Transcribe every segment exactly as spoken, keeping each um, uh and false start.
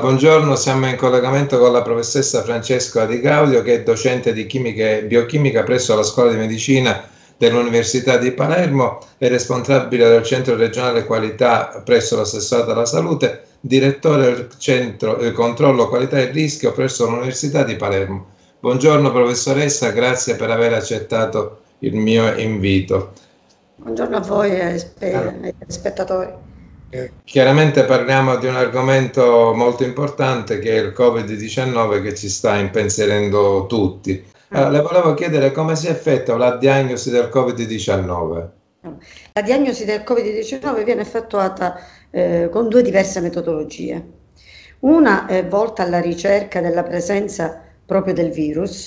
buongiorno, siamo in collegamento con la professoressa Francesca Di Gaudio, che è docente di chimica e biochimica presso la Scuola di Medicina dell'Università di Palermo e responsabile del Centro Regionale Qualità presso l'Assessorato alla Salute, direttore del Centro eh, Controllo Qualità e Rischio presso l'Università di Palermo. Buongiorno professoressa, grazie per aver accettato il mio invito. Buongiorno a voi e ai spettatori. Chiaramente parliamo di un argomento molto importante che è il Covid diciannove, che ci sta impensierendo tutti. Allora, le volevo chiedere come si effettua la diagnosi del Covid diciannove. La diagnosi del Covid diciannove viene effettuata eh, con due diverse metodologie. Una è volta alla ricerca della presenza proprio del virus,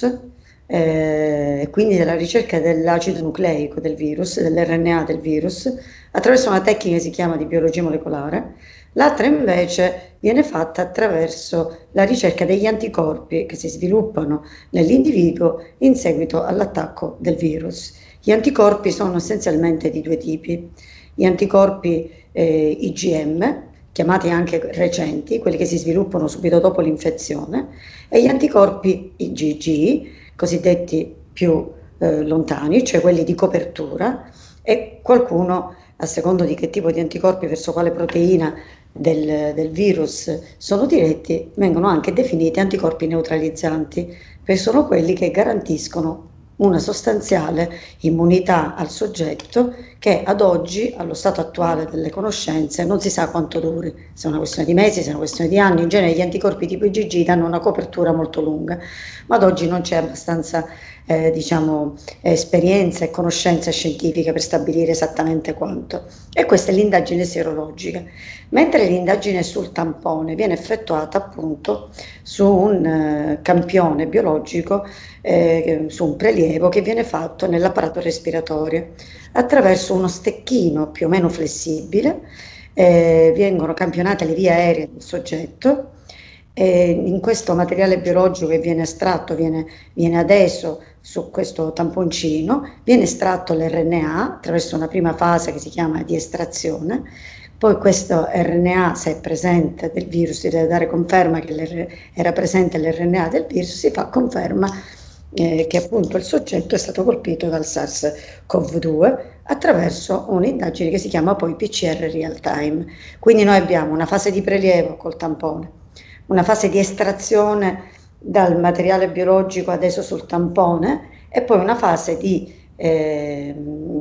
e eh, quindi della ricerca dell'acido nucleico del virus, dell'R N A del virus, attraverso una tecnica che si chiama di biologia molecolare. L'altra invece viene fatta attraverso la ricerca degli anticorpi che si sviluppano nell'individuo in seguito all'attacco del virus. Gli anticorpi sono essenzialmente di due tipi: gli anticorpi eh, I G M, chiamati anche recenti, quelli che si sviluppano subito dopo l'infezione, e gli anticorpi I G G, cosiddetti più eh, lontani, cioè quelli di copertura, e qualcuno, a secondo di che tipo di anticorpi verso quale proteina del, del virus sono diretti, vengono anche definiti anticorpi neutralizzanti, perché sono quelli che garantiscono una sostanziale immunità al soggetto che ad oggi, allo stato attuale delle conoscenze, non si sa quanto duri, se è una questione di mesi, se è una questione di anni. In genere gli anticorpi tipo I G G danno una copertura molto lunga, ma ad oggi non c'è abbastanza eh, diciamo, esperienza e conoscenza scientifica per stabilire esattamente quanto. E questa è l'indagine sierologica, mentre l'indagine sul tampone viene effettuata appunto su un eh, campione biologico, eh, su un prelievo che viene fatto nell'apparato respiratorio attraverso uno stecchino più o meno flessibile. Eh, vengono campionate le vie aeree del soggetto. E in questo materiale biologico che viene estratto, viene, viene adeso su questo tamponcino, viene estratto l'R N A attraverso una prima fase che si chiama di estrazione. Poi questo R N A, se è presente del virus, si deve dare conferma che era presente l'R N A del virus, si fa conferma eh, che appunto il soggetto è stato colpito dal SARS-CoV due attraverso un'indagine che si chiama poi P C R real time. Quindi noi abbiamo una fase di prelievo col tampone, una fase di estrazione dal materiale biologico adeso sul tampone e poi una fase di eh,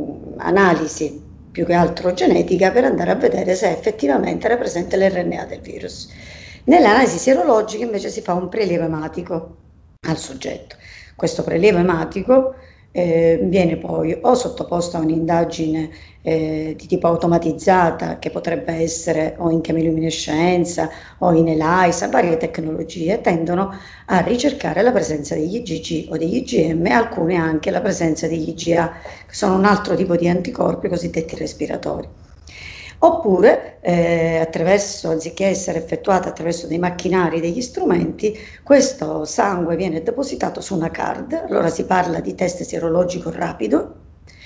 analisi più che altro genetica per andare a vedere se effettivamente era presente l'R N A del virus. Nell'analisi sierologica invece si fa un prelievo ematico al soggetto. Questo prelievo ematico eh, viene poi o sottoposto a un'indagine eh, di tipo automatizzata, che potrebbe essere o in chemiluminescenza o in ELISA. Varie tecnologie tendono a ricercare la presenza degli I G G o degli I G M, alcune anche la presenza degli I G A, che sono un altro tipo di anticorpi cosiddetti respiratori. Oppure, eh, attraverso, anziché essere effettuata attraverso dei macchinari, degli strumenti, questo sangue viene depositato su una card. Allora si parla di test sierologico rapido,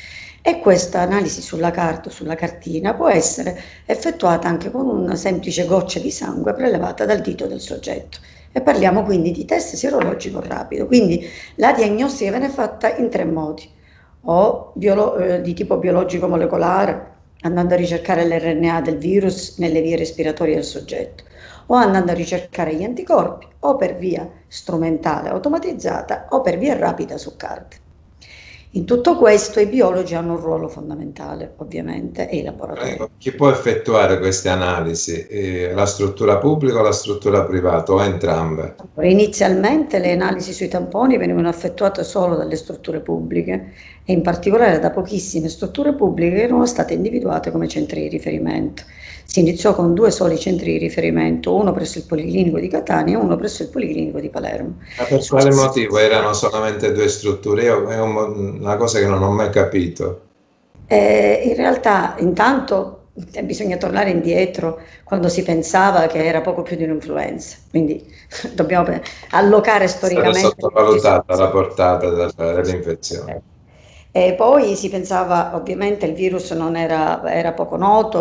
e questa analisi sulla carta, sulla cartina, può essere effettuata anche con una semplice goccia di sangue prelevata dal dito del soggetto. E parliamo quindi di test sierologico rapido. Quindi la diagnostica viene fatta in tre modi: o biolo- eh, di tipo biologico molecolare, andando a ricercare l'R N A del virus nelle vie respiratorie del soggetto, o andando a ricercare gli anticorpi, o per via strumentale automatizzata o per via rapida su carte. In tutto questo i biologi hanno un ruolo fondamentale, ovviamente, e i laboratori. Prego. Chi può effettuare queste analisi? Eh, la struttura pubblica o la struttura privata, o entrambe? Inizialmente le analisi sui tamponi venivano effettuate solo dalle strutture pubbliche, e in particolare da pochissime strutture pubbliche che erano state individuate come centri di riferimento. Si iniziò con due soli centri di riferimento, uno presso il Policlinico di Catania e uno presso il Policlinico di Palermo. Ma per quale motivo erano solamente due strutture? Io, è una cosa che non ho mai capito. Eh, in realtà, intanto, eh, bisogna tornare indietro quando si pensava che era poco più di un'influenza, quindi dobbiamo allocare storicamente. È stata sottovalutata la portata dell'infezione. E poi si pensava, ovviamente il virus non era, era poco noto,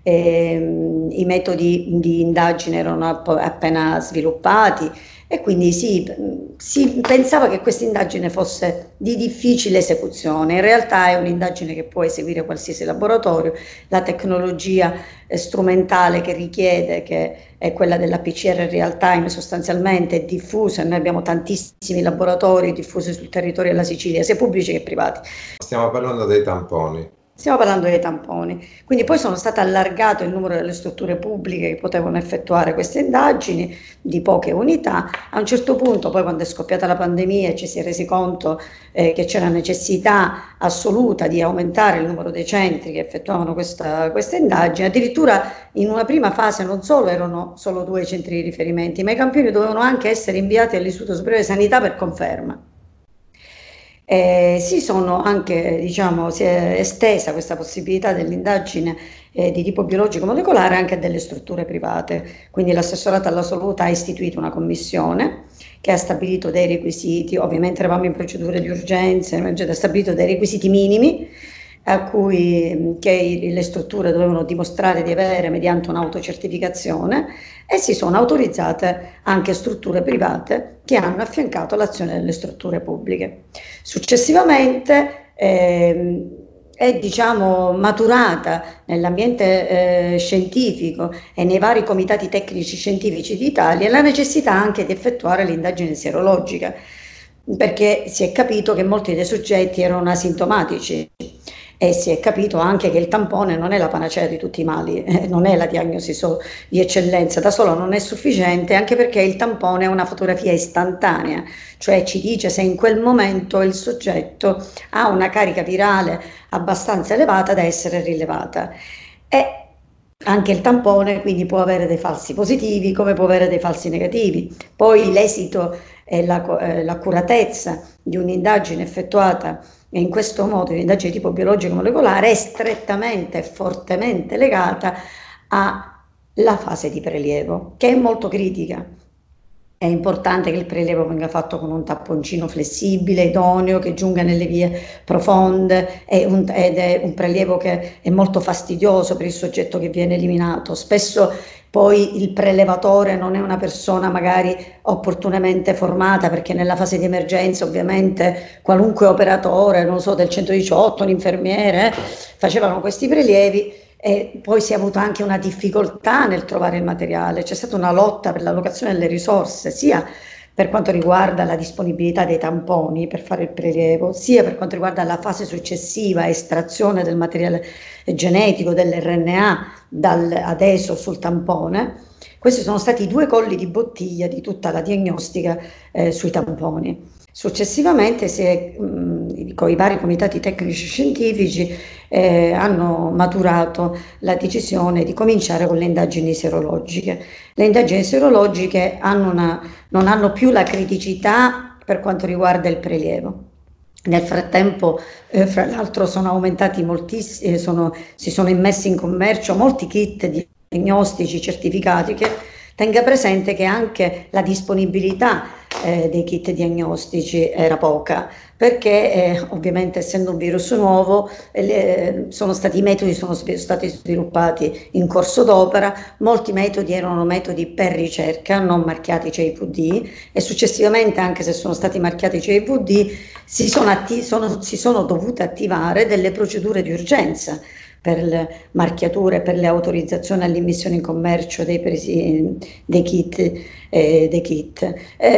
ehm, i metodi di indagine erano app- appena sviluppati e quindi si, si pensava che questa indagine fosse di difficile esecuzione. In realtà è un'indagine che può eseguire qualsiasi laboratorio, la tecnologia eh, strumentale che richiede, che è quella della P C R real time, sostanzialmente è diffusa, noi abbiamo tantissimi laboratori diffusi sul territorio della Sicilia, sia pubblici che privati. Stiamo parlando dei tamponi. Stiamo parlando dei tamponi, quindi poi sono state allargato il numero delle strutture pubbliche che potevano effettuare queste indagini di poche unità. A un certo punto, poi quando è scoppiata la pandemia e ci si è resi conto eh, che c'era necessità assoluta di aumentare il numero dei centri che effettuavano questa, questa indagine, addirittura in una prima fase non solo erano solo due centri di riferimento, ma i campioni dovevano anche essere inviati all'Istituto Superiore di Sanità per conferma. Eh, si sono anche, diciamo, si è estesa questa possibilità dell'indagine eh, di tipo biologico molecolare anche a delle strutture private, quindi l'assessorato alla salute ha istituito una commissione che ha stabilito dei requisiti, ovviamente eravamo in procedure di urgenza, ha stabilito dei requisiti minimi a cui che le strutture dovevano dimostrare di avere mediante un'autocertificazione e si sono autorizzate anche strutture private che hanno affiancato l'azione delle strutture pubbliche. Successivamente eh, è diciamo maturata nell'ambiente eh, scientifico e nei vari comitati tecnici scientifici d'Italia la necessità anche di effettuare l'indagine sierologica, perché si è capito che molti dei soggetti erano asintomatici e si è capito anche che il tampone non è la panacea di tutti i mali, eh, non è la diagnosi so di eccellenza, da solo non è sufficiente, anche perché il tampone è una fotografia istantanea, cioè ci dice se in quel momento il soggetto ha una carica virale abbastanza elevata da essere rilevata. E anche il tampone quindi può avere dei falsi positivi come può avere dei falsi negativi. Poi l'esito e la, eh, l'accuratezza di un'indagine effettuata in questo modo, un'indagine di tipo biologico molecolare, è strettamente e fortemente legata alla fase di prelievo, che è molto critica. È importante che il prelievo venga fatto con un tamponcino flessibile, idoneo, che giunga nelle vie profonde, è un, ed è un prelievo che è molto fastidioso per il soggetto che viene eliminato. Spesso poi il prelevatore non è una persona magari opportunamente formata, perché nella fase di emergenza ovviamente qualunque operatore, non so, del centodiciotto, un infermiere, eh, facevano questi prelievi. E poi si è avuta anche una difficoltà nel trovare il materiale, c'è stata una lotta per l'allocazione delle risorse, sia per quanto riguarda la disponibilità dei tamponi per fare il prelievo, sia per quanto riguarda la fase successiva, estrazione del materiale genetico, dell'erre enne a dal, adesso sul tampone. Questi sono stati i due colli di bottiglia di tutta la diagnostica eh, sui tamponi. Successivamente si è, mh, con i vari comitati tecnici scientifici eh, hanno maturato la decisione di cominciare con le indagini serologiche. Le indagini serologiche hanno una, non hanno più la criticità per quanto riguarda il prelievo. Nel frattempo, eh, fra l'altro, sono aumentati moltissimi, eh, sono, si sono immessi in commercio molti kit diagnostici certificati che tenga presente che anche la disponibilità eh, dei kit diagnostici era poca, perché eh, ovviamente essendo un virus nuovo eh, sono stati, i metodi sono stati sviluppati in corso d'opera, molti metodi erano metodi per ricerca, non marchiati C I V D, e successivamente, anche se sono stati marchiati C I V D, si sono, atti- sono, si sono dovute attivare delle procedure di urgenza per le marchiature, per le autorizzazioni all'immissione in commercio dei, presi, dei kit, eh, dei kit.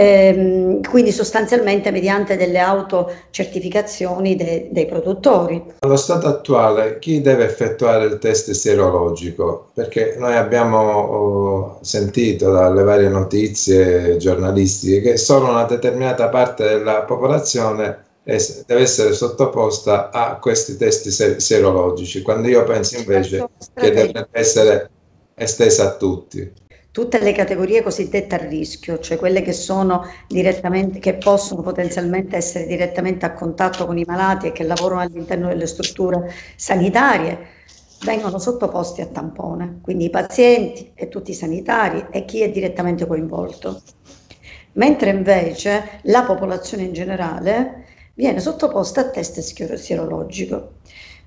Eh, quindi sostanzialmente mediante delle autocertificazioni de, dei produttori. Allo stato attuale chi deve effettuare il test sierologico? Perché noi abbiamo oh, sentito dalle varie notizie giornalistiche che solo una determinata parte della popolazione deve essere sottoposta a questi test serologici, quando io penso invece che deve essere estesa a tutti. Tutte le categorie cosiddette a rischio, cioè quelle che sono direttamente, che possono potenzialmente essere direttamente a contatto con i malati e che lavorano all'interno delle strutture sanitarie, vengono sottoposti a tampone, quindi i pazienti e tutti i sanitari e chi è direttamente coinvolto. Mentre invece la popolazione in generale viene sottoposta a test sierologico.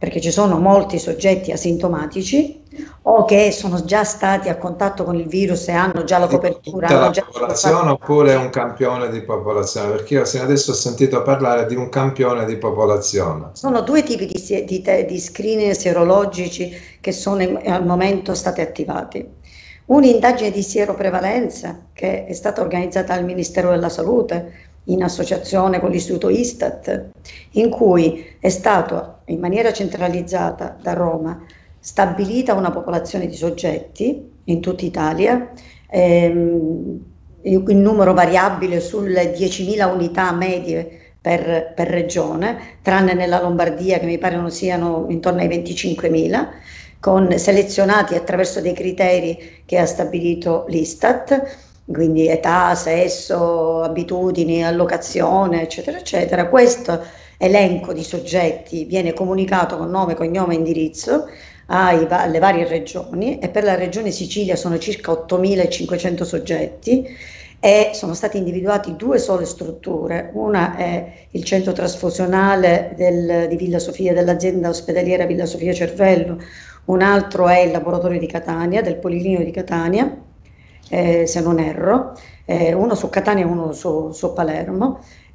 perché ci sono molti soggetti asintomatici o che sono già stati a contatto con il virus e hanno già la copertura. Tutta Hanno la già popolazione oppure un campione di popolazione? Perché io fino adesso ho sentito parlare di un campione di popolazione. Sono due tipi di, di, di screening sierologici che sono in, al momento stati attivati. Un'indagine di sieroprevalenza che è stata organizzata dal Ministero della Salute in associazione con l'Istituto Istat, in cui è stato in maniera centralizzata da Roma stabilita una popolazione di soggetti in tutta Italia, ehm, il numero variabile sulle diecimila unità medie per, per regione, tranne nella Lombardia che mi pare non siano intorno ai venticinquemila, con selezionati attraverso dei criteri che ha stabilito l'Istat, quindi età, sesso, abitudini, allocazione, eccetera, eccetera. Questo elenco di soggetti viene comunicato con nome, cognome e indirizzo ai, alle varie regioni, e per la regione Sicilia sono circa ottomilacinquecento soggetti e sono state individuate due sole strutture. Una è il centro trasfusionale del, di Villa Sofia, dell'azienda ospedaliera Villa Sofia Cervello, un altro è il laboratorio di Catania, del Policlinico di Catania, eh, se non erro, eh, uno su Catania e uno su, su Palermo,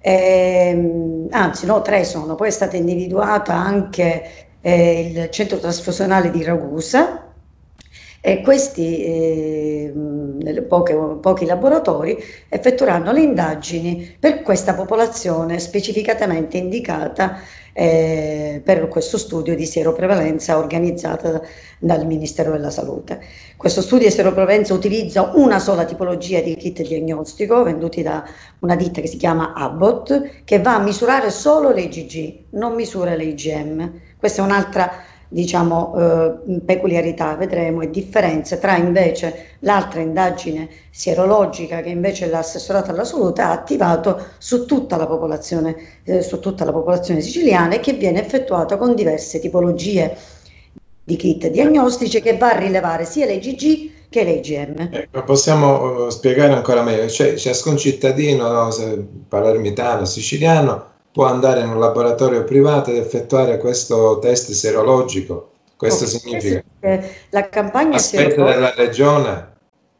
eh, anzi no, tre sono. Poi è stata individuata anche eh, il centro trasfusionale di Ragusa, e questi eh, poche, pochi laboratori effettueranno le indagini per questa popolazione specificatamente indicata eh, per questo studio di sieroprevalenza organizzata dal Ministero della Salute. Questo studio di sieroprevalenza utilizza una sola tipologia di kit diagnostico venduti da una ditta che si chiama Abbott, che va a misurare solo l'I G G, non misura l'I G M. Questa è un'altra, diciamo, eh, peculiarità, vedremo, e differenze tra invece l'altra indagine sierologica che invece l'assessorato alla salute ha attivato su tutta la popolazione, eh, su tutta la popolazione siciliana, e che viene effettuata con diverse tipologie di kit diagnostici che va a rilevare sia l'I G G che l'I G M. Ecco, possiamo uh, spiegare ancora meglio, cioè ciascun cittadino, no, palermitano, siciliano, può andare in un laboratorio privato ed effettuare questo test serologico. Questo okay. Significa? La campagna a spese della regione?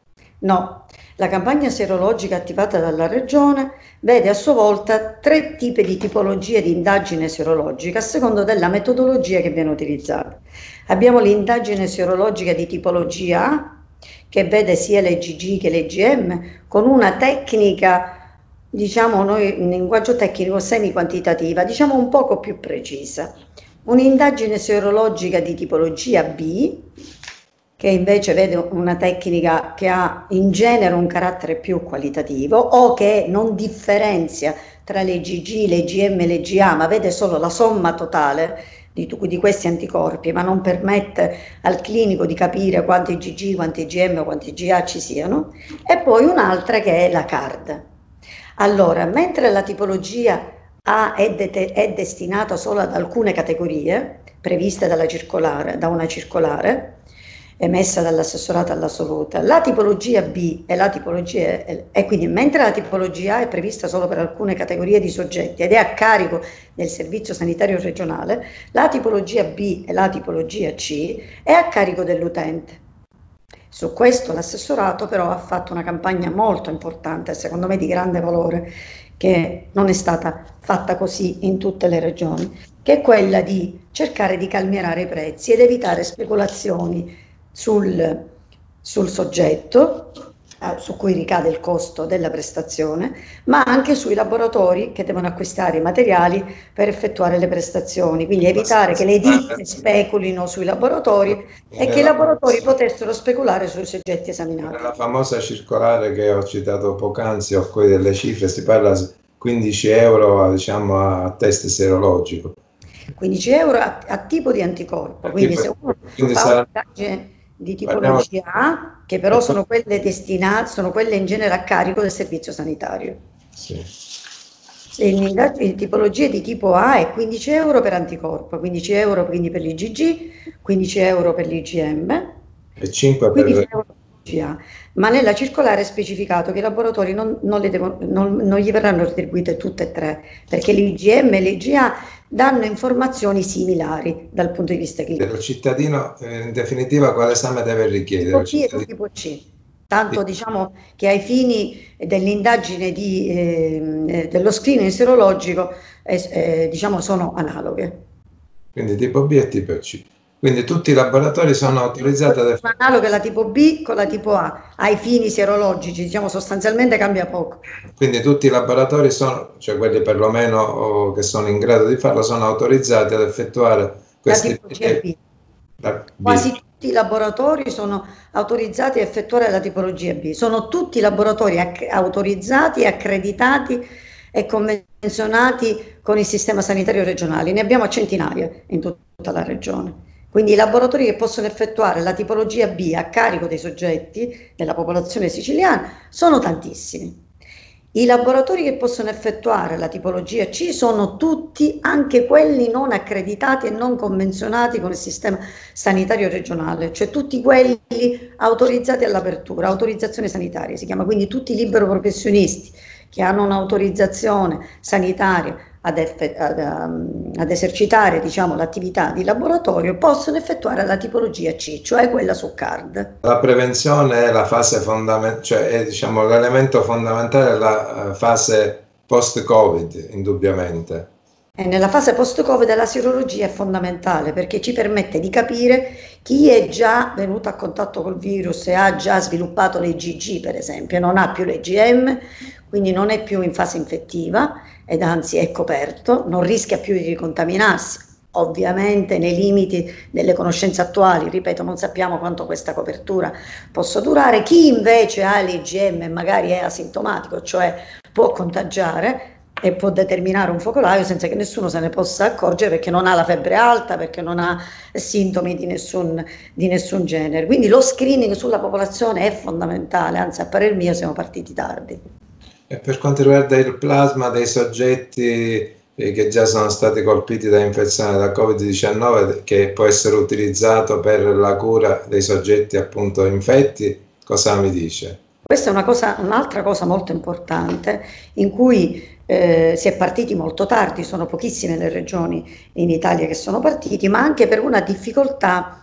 No, la campagna serologica attivata dalla regione vede a sua volta tre tipi di tipologie di indagine serologica a seconda della metodologia che viene utilizzata. Abbiamo l'indagine serologica di tipologia A, che vede sia l'I G G che l'I G M, con una tecnica, diciamo noi in linguaggio tecnico semi-quantitativa, diciamo un poco più precisa. Un'indagine serologica di tipologia B, che invece vede una tecnica che ha in genere un carattere più qualitativo, o che non differenzia tra l'I G G, l'I G M e l'I G A, ma vede solo la somma totale di, di questi anticorpi, ma non permette al clinico di capire quanti I G G, quanti I G M o quanti I G A ci siano. E poi un'altra che è la C A R D. Allora, mentre la tipologia A è, de- è destinata solo ad alcune categorie previste dalla circolare, da una circolare emessa dall'assessorato alla salute, la tipologia B e la tipologia e quindi mentre la tipologia A è prevista solo per alcune categorie di soggetti ed è a carico del servizio sanitario regionale, la tipologia B e la tipologia C è a carico dell'utente. Su questo l'assessorato però ha fatto una campagna molto importante, secondo me di grande valore, che non è stata fatta così in tutte le regioni, che è quella di cercare di calmierare i prezzi ed evitare speculazioni sul, sul soggetto, eh, su cui ricade il costo della prestazione, ma anche sui laboratori che devono acquistare i materiali per effettuare le prestazioni, quindi evitare che le ditte speculino sui laboratori e che i laboratori potessero speculare sui soggetti esaminati. Nella famosa circolare che ho citato poc'anzi, ho qui delle cifre, si parla di quindici euro, diciamo, a test serologico. quindici euro a, a tipo di anticorpo, quindi se uno quindi fa sarà... un'indagine di tipologia A, che però sono quelle destinate, sono quelle in genere a carico del servizio sanitario. Sì. L'indagine di tipologia di tipo A è quindici euro per anticorpo, quindici euro quindi per l'I G G, quindi quindici euro per l'I G M, e cinque per, euro, ma nella circolare è specificato che i laboratori non, non, le devono, non, non gli verranno retribuite tutte e tre, perché l'I G M e l'I G A danno informazioni similari dal punto di vista clinico. Il cittadino, eh, in definitiva, quale esame deve richiedere? Tipo B e tipo C. Tanto diciamo che ai fini dell'indagine di, eh, dello screening serologico eh, eh, diciamo sono analoghe. Quindi tipo B e tipo C. Quindi tutti i laboratori sono autorizzati ad effettuare. Analoga la tipo B con la tipo A, ai fini serologici, diciamo sostanzialmente cambia poco. Quindi tutti i laboratori sono, cioè quelli perlomeno oh, che sono in grado di farlo, sono autorizzati ad effettuare questi... La tipo C e B. Quasi tutti i laboratori sono autorizzati a effettuare la tipologia B, sono tutti laboratori autorizzati, accreditati e convenzionati con il sistema sanitario regionale, ne abbiamo centinaia in tutta la regione. Quindi i laboratori che possono effettuare la tipologia B a carico dei soggetti della popolazione siciliana sono tantissimi. I laboratori che possono effettuare la tipologia C sono tutti, anche quelli non accreditati e non convenzionati con il sistema sanitario regionale, cioè tutti quelli autorizzati all'apertura, autorizzazione sanitaria, si chiama, quindi tutti libero professionisti che hanno un'autorizzazione sanitaria ad, ad, ad esercitare diciamo, l'attività di laboratorio possono effettuare la tipologia C, cioè quella su card. La prevenzione è la fase fondamentale, cioè è diciamo, l'elemento fondamentale della fase post-Covid, indubbiamente. E nella fase post-Covid la sierologia è fondamentale perché ci permette di capire chi è già venuto a contatto col virus e ha già sviluppato le G G, per esempio, non ha più le G M, quindi non è più in fase infettiva ed anzi è coperto, non rischia più di ricontaminarsi, ovviamente nei limiti delle conoscenze attuali, ripeto, non sappiamo quanto questa copertura possa durare. Chi invece ha le G M e magari è asintomatico, cioè può contagiare e può determinare un focolaio senza che nessuno se ne possa accorgere perché non ha la febbre alta, perché non ha sintomi di nessun, di nessun genere. Quindi lo screening sulla popolazione è fondamentale, anzi a parer mio siamo partiti tardi. E per quanto riguarda il plasma dei soggetti che già sono stati colpiti da infezione da Covid diciannove, che può essere utilizzato per la cura dei soggetti appunto infetti, cosa mi dice? Questa è una cosa, un'altra cosa molto importante in cui eh, si è partiti molto tardi, sono pochissime le regioni in Italia che sono partiti, ma anche per una difficoltà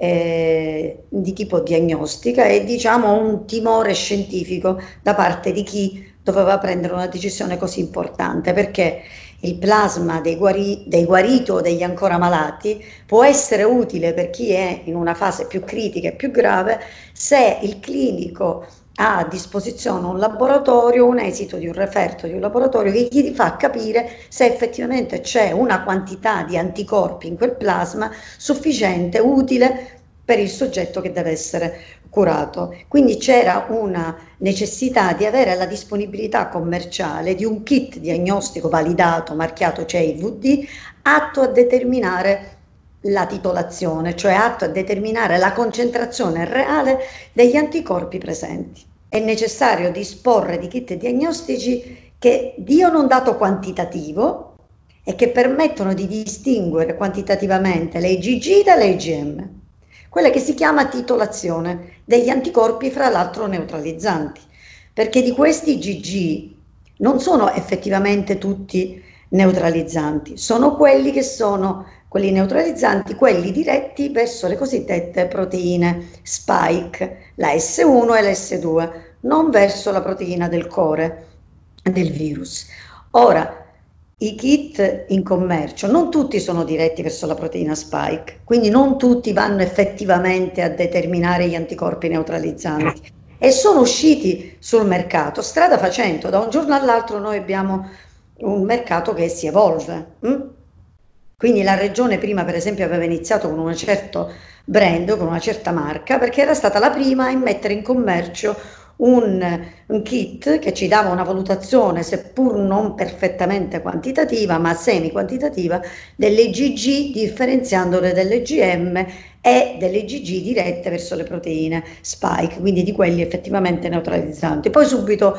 eh, di tipo diagnostica e diciamo un timore scientifico da parte di chi doveva prendere una decisione così importante, perché il plasma dei, guari, dei guariti o degli ancora malati può essere utile per chi è in una fase più critica e più grave se il clinico ha a disposizione un laboratorio, un esito di un referto di un laboratorio che gli fa capire se effettivamente c'è una quantità di anticorpi in quel plasma sufficiente, utile per il soggetto che deve essere curato. Quindi c'era una necessità di avere la disponibilità commerciale di un kit diagnostico validato, marchiato C I V D, atto a determinare la titolazione, cioè atto a determinare la concentrazione reale degli anticorpi presenti. È necessario disporre di kit diagnostici che diano un dato quantitativo e che permettono di distinguere quantitativamente le I G G dalle I G M, quella che si chiama titolazione degli anticorpi, fra l'altro neutralizzanti, perché di questi I G G non sono effettivamente tutti neutralizzanti, sono quelli che sono quelli neutralizzanti, quelli diretti verso le cosiddette proteine spike, la S uno e la S due, non verso la proteina del core del virus. Ora, i kit in commercio non tutti sono diretti verso la proteina spike, quindi non tutti vanno effettivamente a determinare gli anticorpi neutralizzanti e sono usciti sul mercato strada facendo. Da un giorno all'altro noi abbiamo un mercato che si evolve. Hm? Quindi la regione prima per esempio aveva iniziato con un certo brand, con una certa marca, perché era stata la prima a mettere in commercio un, un kit che ci dava una valutazione, seppur non perfettamente quantitativa, ma semi-quantitativa, delle I G G, differenziandole dalle G M e delle I G G dirette verso le proteine spike, quindi di quelli effettivamente neutralizzanti. Poi subito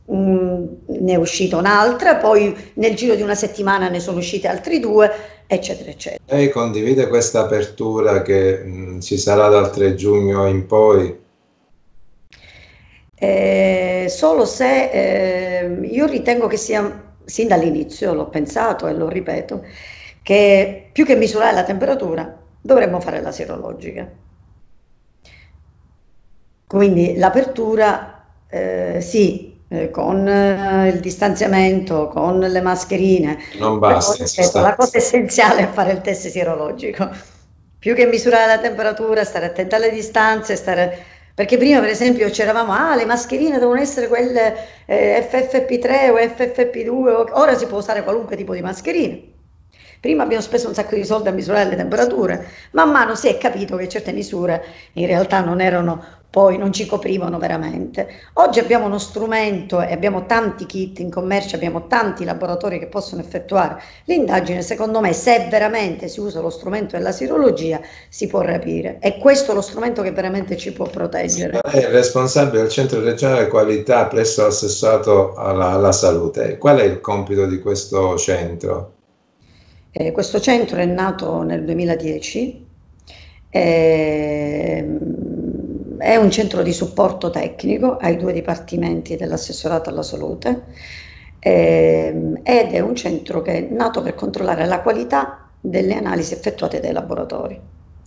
um, ne è uscita un'altra, poi nel giro di una settimana ne sono uscite altri due, eccetera, eccetera. Lei condivide questa apertura che mh, ci sarà dal tre giugno in poi? Eh, solo se eh, io ritengo che sia, sin dall'inizio, l'ho pensato e lo ripeto, che più che misurare la temperatura dovremmo fare la sierologica. Quindi l'apertura, eh, sì, eh, con eh, il distanziamento, con le mascherine, Non però basta in ripeto, la sostanza. cosa essenziale è fare il test sierologico. Più che misurare la temperatura, stare attenta alle distanze, stare... perché prima per esempio c'eravamo, ah, le mascherine devono essere quelle eh, F F P tre o F F P due, o- ora si può usare qualunque tipo di mascherine. Prima abbiamo speso un sacco di soldi a misurare le temperature, man mano si è capito che certe misure in realtà non erano, poi non ci coprivano veramente. Oggi abbiamo uno strumento e abbiamo tanti kit in commercio, abbiamo tanti laboratori che possono effettuare l'indagine. Secondo me, se veramente si usa lo strumento della sierologia, si può rapire. È questo lo strumento che veramente ci può proteggere. Lei è responsabile del centro regionale qualità presso l'assessorato alla, alla salute. Qual è il compito di questo centro? Eh, questo centro è nato nel duemiladieci, ehm, è un centro di supporto tecnico ai due dipartimenti dell'assessorato alla salute, ehm, ed è un centro che è nato per controllare la qualità delle analisi effettuate dai laboratori.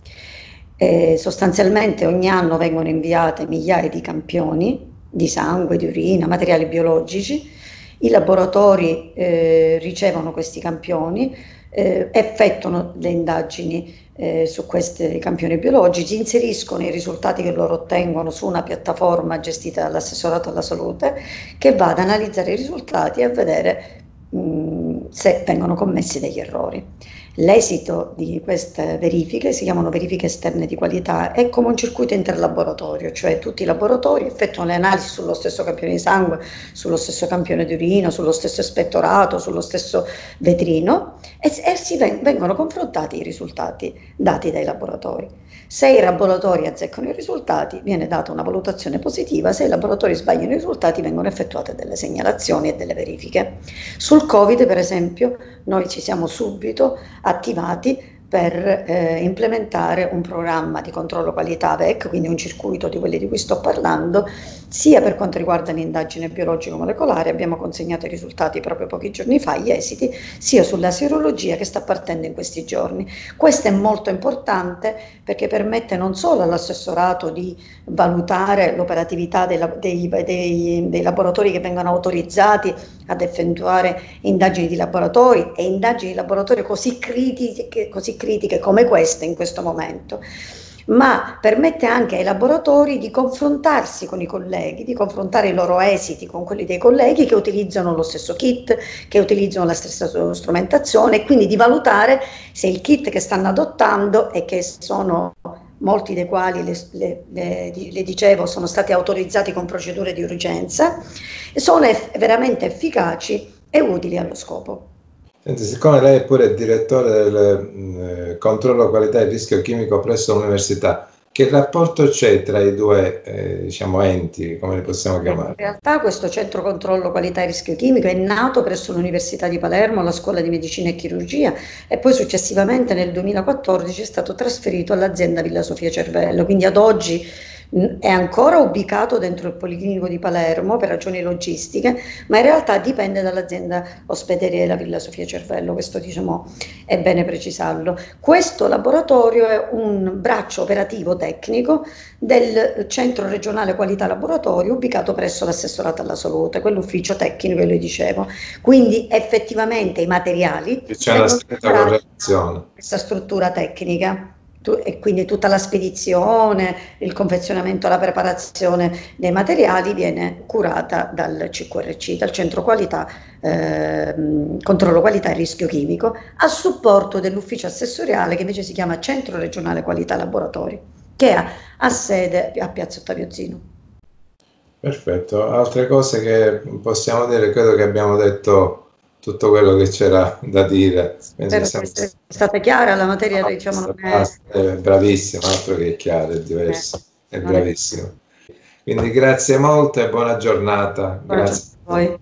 Eh, sostanzialmente ogni anno vengono inviate migliaia di campioni di sangue, di urina, materiali biologici. I laboratori eh, ricevono questi campioni, eh, effettuano le indagini eh, su questi campioni biologici, inseriscono i risultati che loro ottengono su una piattaforma gestita dall'assessorato alla salute, che va ad analizzare i risultati e a vedere mh, se vengono commessi degli errori. L'esito di queste verifiche, si chiamano verifiche esterne di qualità, è come un circuito interlaboratorio, cioè tutti i laboratori effettuano le analisi sullo stesso campione di sangue, sullo stesso campione di urina, sullo stesso espettorato, sullo stesso vetrino, e, e si vengono confrontati i risultati dati dai laboratori. Se i laboratori azzeccano i risultati, viene data una valutazione positiva; se i laboratori sbagliano i risultati, vengono effettuate delle segnalazioni e delle verifiche. Sul Covid, per esempio, noi ci siamo subito attivati per eh, implementare un programma di controllo qualità V E C, quindi un circuito di quelli di cui sto parlando, sia per quanto riguarda l'indagine biologico-molecolare, abbiamo consegnato i risultati proprio pochi giorni fa, gli esiti, sia sulla sierologia che sta partendo in questi giorni. Questo è molto importante perché permette non solo all'assessorato di valutare l'operatività dei, dei, dei, dei laboratori che vengono autorizzati ad effettuare indagini di laboratori e indagini di laboratorio così critiche, così critiche come queste in questo momento, ma permette anche ai laboratori di confrontarsi con i colleghi, di confrontare i loro esiti con quelli dei colleghi che utilizzano lo stesso kit, che utilizzano la stessa strumentazione, e quindi di valutare se il kit che stanno adottando, e che sono molti dei quali, le, le, le, le dicevo, sono stati autorizzati con procedure di urgenza, sono eff- veramente efficaci e utili allo scopo. Senti, siccome lei è pure il direttore del mh, controllo qualità e rischio chimico presso l'università, che rapporto c'è tra i due eh, diciamo, enti, come li possiamo chiamare? In realtà questo centro controllo qualità e rischio chimico è nato presso l'Università di Palermo, alla Scuola di Medicina e Chirurgia, e poi successivamente nel duemilaquattordici è stato trasferito all'azienda Villa Sofia Cervello, quindi ad oggi è ancora ubicato dentro il Policlinico di Palermo per ragioni logistiche, ma in realtà dipende dall'azienda ospedaliera Villa Sofia Cervello. Questo, diciamo, è bene precisarlo. Questo laboratorio è un braccio operativo tecnico del Centro Regionale Qualità Laboratorio, ubicato presso l'Assessorato alla Salute, quell'ufficio tecnico che le dicevo. Quindi effettivamente i materiali C'è una stretta correlazione. Questa struttura tecnica, e quindi tutta la spedizione, il confezionamento, la preparazione dei materiali viene curata dal C Q R C, dal Centro Qualità, eh, Controllo Qualità e Rischio Chimico, a supporto dell'ufficio assessoriale che invece si chiama Centro Regionale Qualità Laboratori, che ha, ha sede a Piazza Ottavio Zino. Perfetto, altre cose che possiamo dire? Credo che abbiamo detto tutto quello che c'era da dire. Spero siamo... che sia stata chiara la materia, no, diciamo, non è... è bravissimo, altro che chiaro, è diverso, è bravissimo. Quindi grazie molte e buona giornata. Buona grazie giornata a voi.